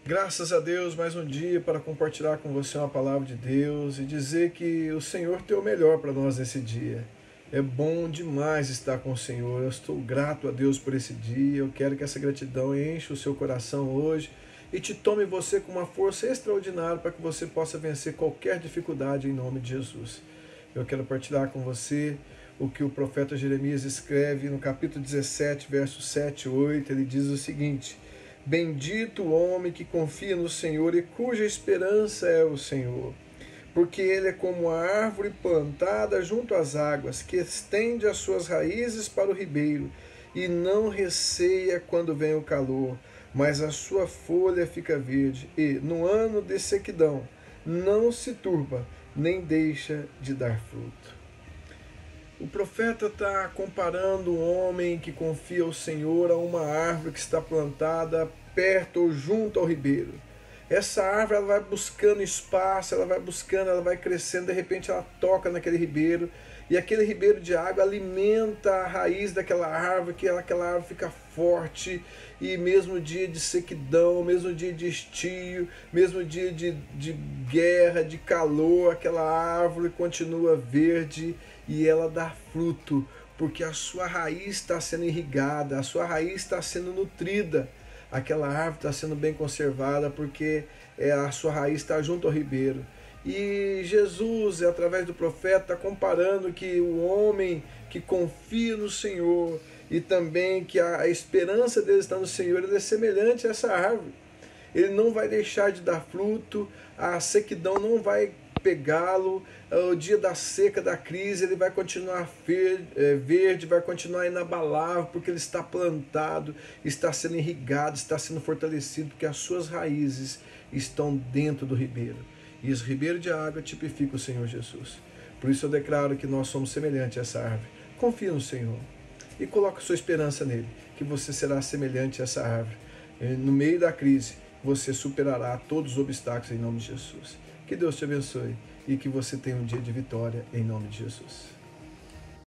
Graças a Deus, mais um dia para compartilhar com você uma palavra de Deus e dizer que o Senhor tem o melhor para nós nesse dia. É bom demais estar com o Senhor. Eu estou grato a Deus por esse dia. Eu quero que essa gratidão encha o seu coração hoje e te tome você com uma força extraordinária para que você possa vencer qualquer dificuldade em nome de Jesus. Eu quero partilhar com você o que o profeta Jeremias escreve no capítulo 17, versos 7 e 8. Ele diz o seguinte: Bendito o homem que confia no Senhor e cuja esperança é o Senhor, porque ele é como a árvore plantada junto às águas, que estende as suas raízes para o ribeiro, e não receia quando vem o calor, mas a sua folha fica verde, e, no ano de sequidão, não se turba, nem deixa de dar fruto. O profeta está comparando um homem que confia ao Senhor a uma árvore que está plantada perto ou junto ao ribeiro. Essa árvore ela vai buscando espaço, ela vai buscando, ela vai crescendo, de repente ela toca naquele ribeiro, e aquele ribeiro de água alimenta a raiz daquela árvore, que aquela árvore fica forte, e mesmo dia de sequidão, mesmo dia de estio, mesmo dia de guerra, de calor, aquela árvore continua verde e ela dá fruto, porque a sua raiz está sendo irrigada, a sua raiz está sendo nutrida. Aquela árvore está sendo bem conservada porque a sua raiz está junto ao ribeiro. E Jesus, através do profeta, está comparando que o homem que confia no Senhor e também que a esperança dele está no Senhor, ele é semelhante a essa árvore. Ele não vai deixar de dar fruto, a sequidão não vai pegá-lo, o dia da seca, da crise, ele vai continuar verde, vai continuar inabalável, porque ele está plantado, está sendo irrigado, está sendo fortalecido, porque as suas raízes estão dentro do ribeiro. E esse ribeiro de água tipifica o Senhor Jesus. Por isso eu declaro que nós somos semelhantes a essa árvore. Confia no Senhor e coloque sua esperança nele, que você será semelhante a essa árvore. No meio da crise, você superará todos os obstáculos em nome de Jesus. Que Deus te abençoe e que você tenha um dia de vitória em nome de Jesus.